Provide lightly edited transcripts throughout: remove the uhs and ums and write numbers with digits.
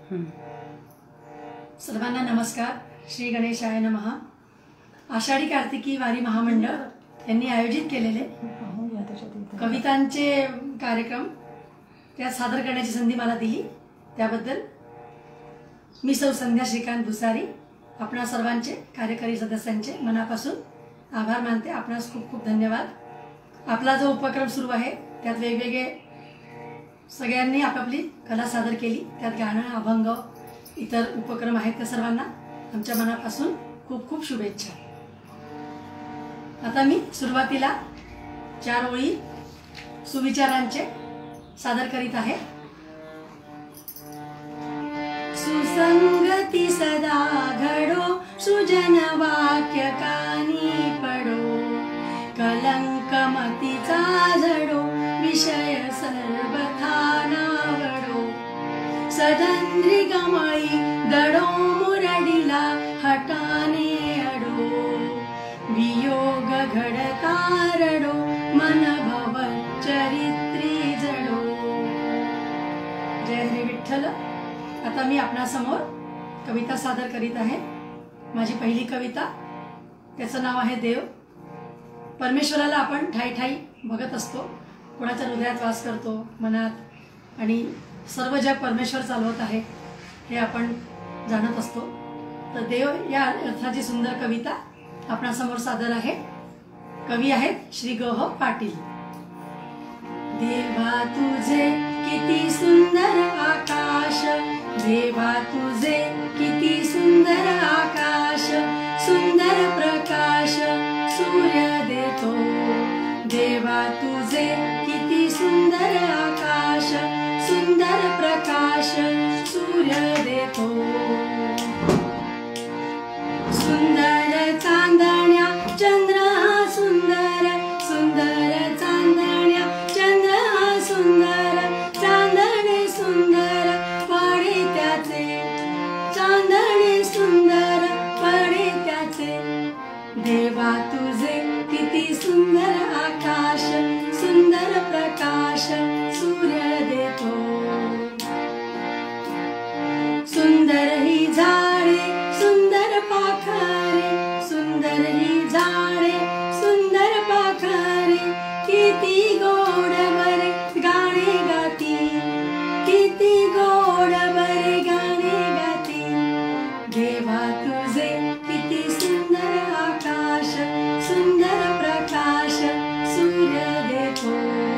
सर्वांना नमस्कार. श्री गणेशाय नमः. आषाढी कार्तिकी वारी महामंडळ यांनी आयोजित केलेले कवितांचे कार्यक्रम त्यात सादर करण्याची संधी मला दिली त्याबद्दल मी सौ संध्या श्रीकांत भुसारी आपणा सर्वांचे कार्यकारी सदस्यांचे मनापासून आभार मानते. आपणास खूप खूप धन्यवाद. आपला जो उपक्रम सुरू आहे त्यात वेगवेगळे सगळ्यांनी आपापली कला सादर केली. त्यात गाणं, अभंग, इतर उपक्रम आहेत त्या सर्वांना आमच्या मनापासून खूप खूप शुभेच्छा. आता मी सुरुवातीला 4 ओळी सुविचारांचे सादर करीत आहे. सुसंगती सदा घडो, सृजन वाक्य कानी पडो, कलंक मतीचा झडो, विषय सर्वथा नावडो, सदंद्री गमळी दडो, मुरडीला हटाने अडो, वियोग घडता रडो, मन भव चरित्री जडो. जय हरी विठ्ठल. आता मी आपणासमोर कविता सादर करीत आहे. माझी पहिली कविता, त्याचं नाव आहे देव. परमेश्वराला आपण ठाई ठाई बघत असतो, कोणाच्या हृदयात वास करतो, मनात, आणि सर्व जग परमेश्वर चालवत आहे हे आपण जाणत असतो. तर देव या अर्थाची सुंदर कविता आपणासमोर सादर आहे. कवी आहेत श्री ग. पाटील. देवा तुझे किती सुंदर आकाश, देवा तुझे किती सुंदर आकाश, सुंदर प्रकाश सूर्य देतो, देवा तुझे किती सुंदर आकाश, सुंदर प्रकाश सूर्य देतो, सुंदर चांदण्या चंद्र सुंदर, सुंदर चांदण्या चंद्र सुंदर, चांदणे सुंदर पडे त्याचे, चांदणे सुंदर पडे त्याचे, देवा तुझे किती सुंदर आकाश, सुंदर प्रकाश सूर्य देतो, सुंदर ही झाडे सुंदर पाखरे, सुंदर ही झाडे सुंदर पाखरे, किती गोड बरे गाणे गाती, किती गोड बरे गाणे गाती, देवा तुझे किती सुंदर आकाश, सुंदर प्रकाश सूर्य देतो,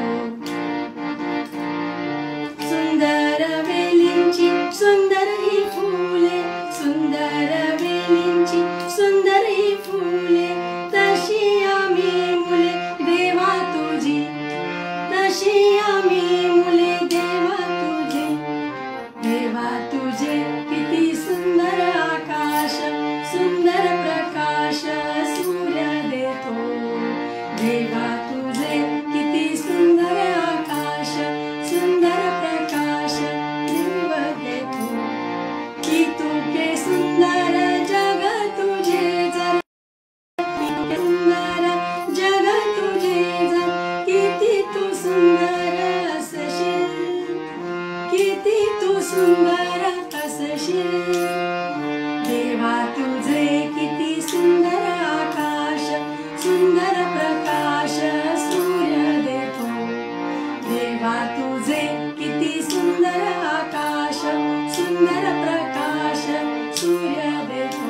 सुंदर वेलींची सुंदर ही फुले, सुंदर वेलींची सुंदर ही फुले, तशी आम्ही मुले देवा तुझी, तशी आम्ही मुले देवा तुझे, देवा तुझे किती सुंदर आकाश, सुंदर प्रकाश सूर्य देतो, देवा तुझे किती सुंदर आकाश, सुंदर प्रकाश देव देतो, की तू के सुंदर जग तुझे जर, सुंदर जग तुझे जर, किती तू सुंदर असशील, किती तू सुंदर असशील, देवा तुझे किती सुंदर आकाश, सुंदर प्रकाश सूर्य देतो, देवा तुझे किती सुंदर आकाश, सुंदर प्रकाश सूर्य देतो.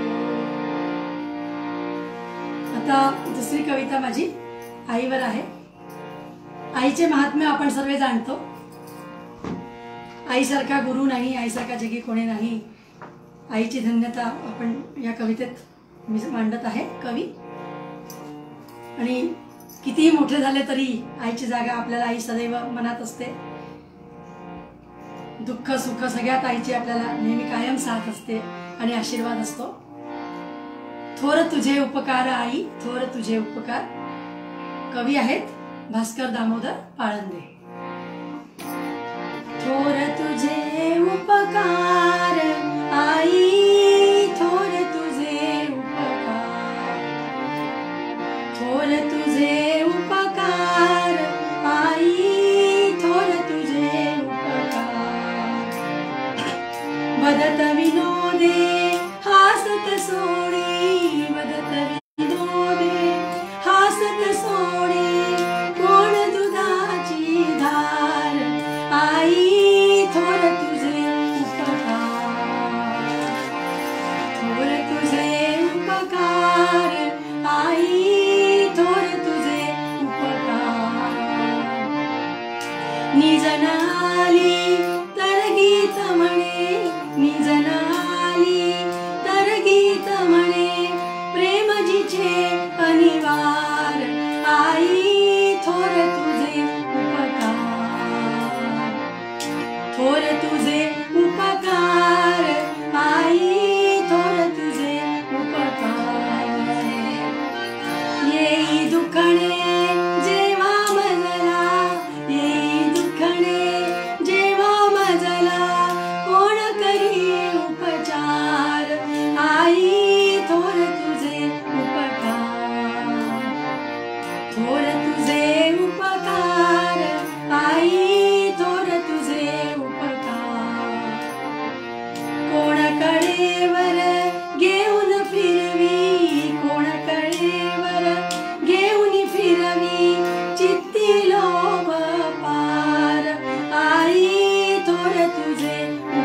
आता दुसरी कविता माझी आईवर आहे. आईचे महात्म्य आपण सर्व जाणतो. आईसारखा गुरु नाही, आईसारखा जगी कोणी नाही. आईची धन्यता आपण या कवितेत मी मांडत आहे कवी. आणि कितीही मोठे झाले तरी आईची जागा आपल्याला आई सदैव मनात असते. दुःख सुख सगळ्यात आईची आपल्याला नेहमी कायम साथ असते आणि आशीर्वाद असतो. थोर तुझे उपकार आई, थोर तुझे उपकार. कवी आहेत भास्कर दामोदर पाळंदे. थोर तुझे उपकार आई, थोर तुझे उपकार, थोर तुझे उपकार आई, थोर तुझे उपकार. वदत विनोदे हासत सोडी, वदत विनोदे हासत सोडी, कोण दुधाची धार आई थोर तुझे उपकार, थोर तुझे उपकार आई थोर तुझे उपकार. निजन आली तर गीत म्हणे, निजन आली तर गीत म्हणे, प्रेम जिचे अनिवार आई थोर तुझे उपकार, थोर तुझे उपकार आई थोर तुझे उपकार. येई दुखणे जेव्हा मजला, येई दुखणे जेव्हा मजला, कोण करी उपचार आई थोर तुझे उपकार, थोर तुझे उपकार आई थोर तुझे उपकार. कोण कडेवर घेऊन फिरवी, कोण कडेवर घेऊन फिरवी, चित्ती लोभ पार आई थोर तुझे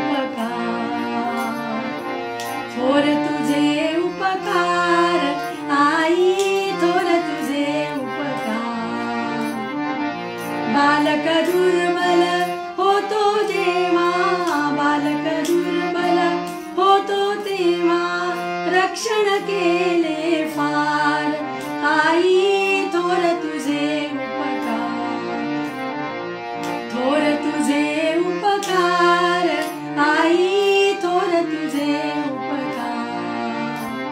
उपकार, थोर तुझे उपकार आई थोर तुझे उपकार. बालक दुर्बल होतो जेव्हा, बालक दुर्बल होतो तेव्हा, रक्षण केले फार आई थोर तुझे उपकार, थोर तुझे उपकार आई थोर तुझे उपकार.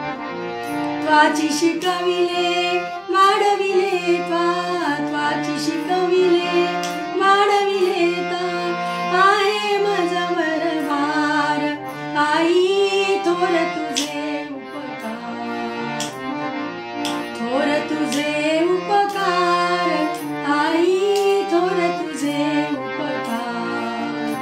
त्वाची शिकविले वाढविले त्वाची शिकविले वाढविले ता, आहे मजवर भार आई थोर तुझे उपकार, थोर तुझे उपकार आई थोर तुझे उपकार.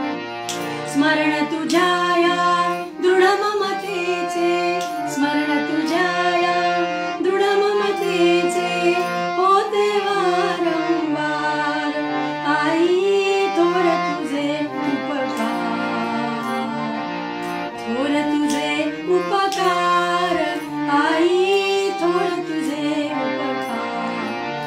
स्मरण तुझ्या या दृढ ममतेचे, स्मरण तुझ्या या दृढ ममतेचे, होते वारंवार आई थोर तुझे उपकार, थोर तुझे उपकार आई थोर तुझे उपकार.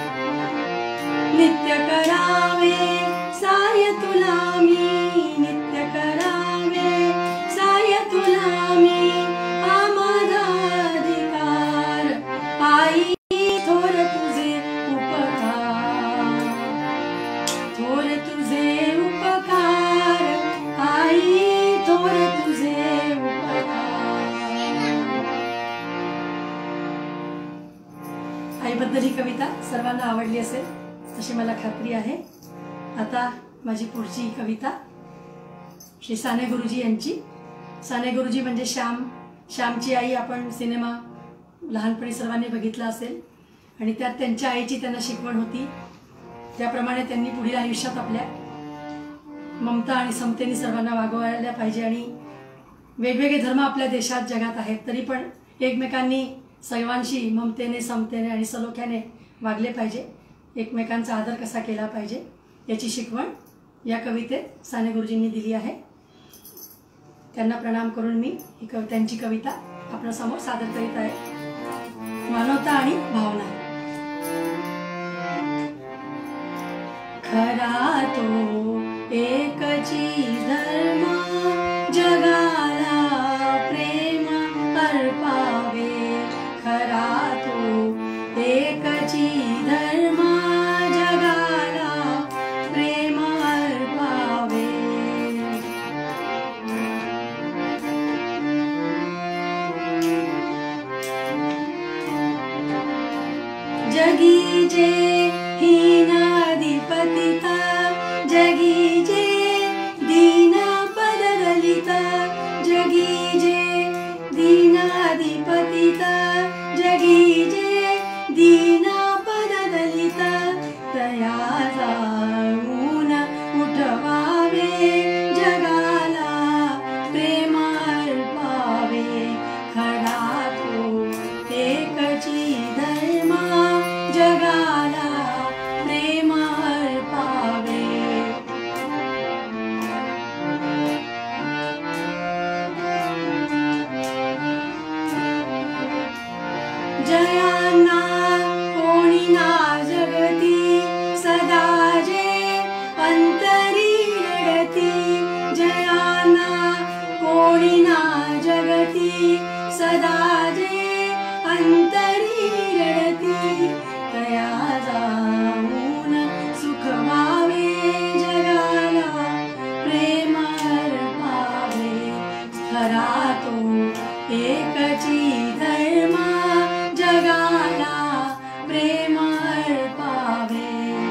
नित्य करावे साय तुला मी, नित्य करावे साय तुला मी, हा माझा अधिकार आई थोर तुझे उपकार, थोर तुझे उपकार आई थोर तुझे उपकार. आईबद्दल ही कविता सर्वांना आवडली असेल अशी मला खात्री आहे. आता माझी पुढची कविता श्री साने गुरुजी यांची. साने गुरुजी म्हणजे श्यामची आई. आपण सिनेमा लहानपणी सर्वांनी बघितला असेल आणि त्यात त्यांच्या आईची त्यांना शिकवण होती. त्याप्रमाणे त्यांनी पुढील आयुष्यात आपल्या ममता आणि समतेने सर्वांना वागवायला पाहिजे. आणि वेगवेगळे धर्म आपल्या देशात जगात आहेत, तरी पण एकमेकांनी सर्वांशी ममतेने समतेने आणि सलोख्याने वागले पाहिजे. एकमेकांचा आदर कसा केला पाहिजे याची शिकवण या कवितेत साने गुरुजींनी दिली आहे. त्यांना प्रणाम करून मी ही त्यांची कविता आपल्यासमोर सादर करीत आहे. मानवता आणि भावना. खरा तो एकची धर्म, जगाला प्रेम अर्पावे. खरा तो एकची धर्म, जगाला प्रेम अर्पावे. जगी जे हीनाधिपतिता, जगी जे दीनपद दलिता, जगी जे दीनाधिपतिता, जगी जे दीनपद दलिता. तया जाऊन उठवावे जगाला प्रेम रडती सदा जे अंतरी रडती तया जाऊन सुख व्हावे जगाला प्रेम अर्पावे खरा तो एकची धर्म जगाला प्रेम अर्पावे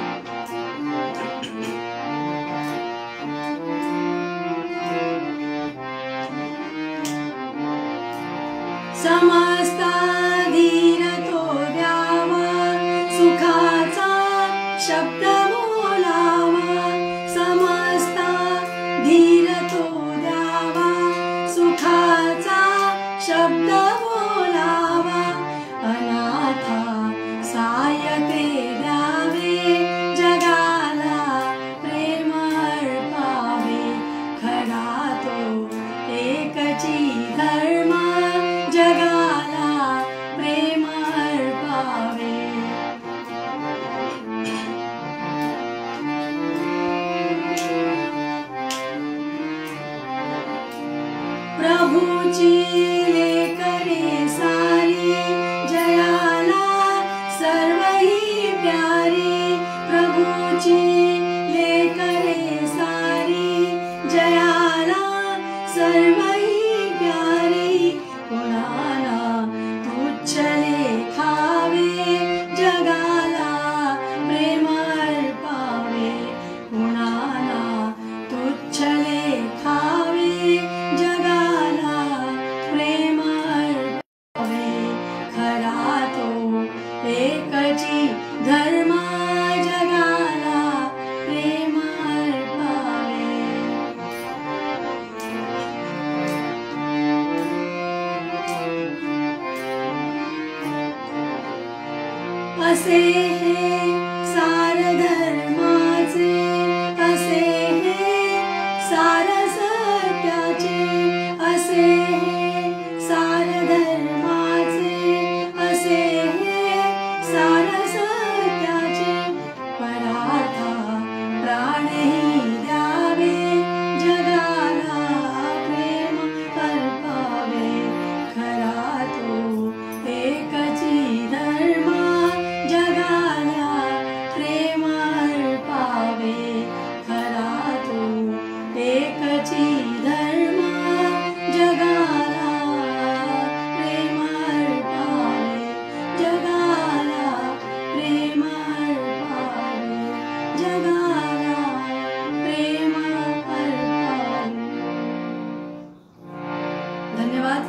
समस्ता धीर तो द्यावा सुखाचा शब्द बोलावा समस्ता धीर तो द्यावा सुखाचा शब्द बोलावा अनाथा साय ते द्यावे जगाला प्रेम अर्पावे खरा तो एकची धर्म जगाला प्रेम अर्पावे प्रभूची लेकरे सारी जयाला सर्वही प्यारी प्रभूची लेकरे सारी जयाला सर्वही प्यारी कोणाला तुच्छ लेखावे जगाला प्रेम अर्पावे कोणाला तुच्छ लेखावे जगाला प्रेम अर्पावे खरा तो एकची धर्म जगाला प्रेम अर्पावे असे हे सार धर्माचे असे हे सार सत्याचे असे हे सार धर्माचे असे हे सार सत्याचे परार्था प्राणही द्यावे जगाला प्रेम अर्पावे खरा तो एकची धर्म जगाला प्रेम अर्पावे खरा तो एकची धर्म जगाला प्रेम अर्पावे जगाला प्रेम अर्पावे जगाला प्रेम अर्पावे. धन्यवाद.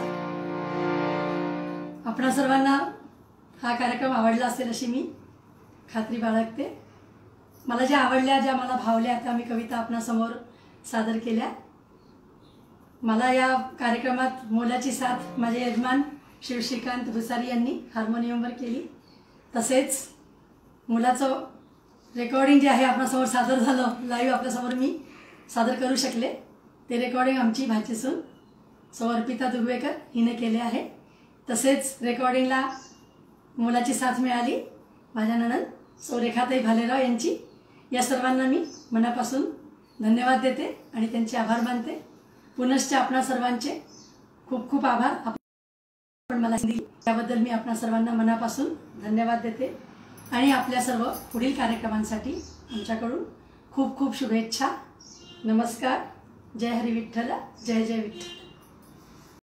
आपणा सर्वांना हा कार्यक्रम आवडला असेल अशी मी खात्री बाळगते. मला ज्या आवडल्या ज्या मला भावल्या त्या मी कविता आपणासमोर सादर केल्या. मला या कार्यक्रमात मोलाची साथ माझे यजमान श्री श्रीकांत भुसारी यांनी हार्मोनियमवर केली. तसेच मुलाचं रेकॉर्डिंग जे आहे आपणासमोर सादर झालं लाईव्ह आपल्यासमोर मी सादर करू शकले ते रेकॉर्डिंग आमची भाचीसून सौ अर्पिता दुर्वेकर हिने केले आहे. तसेच रेकॉर्डिंगला मुलाची साथ मिळाली माझ्या नणंद सौ रेखाताई भालेराव यांची. या सर्वांना मी मनापासून धन्यवाद देते आणि त्यांचे आभार मानते. पुनश्च आपणा सर्वांचे खूप खूप आभार. आपण मला दिली त्याबद्दल मी आपणा सर्वांना मनापासून धन्यवाद देते आणि आपल्या सर्व पुढील कार्यक्रमांसाठी आमच्याकडून खूप खूप शुभेच्छा. नमस्कार. जय हरी विठ्ठल. जय जय विठ्ठल.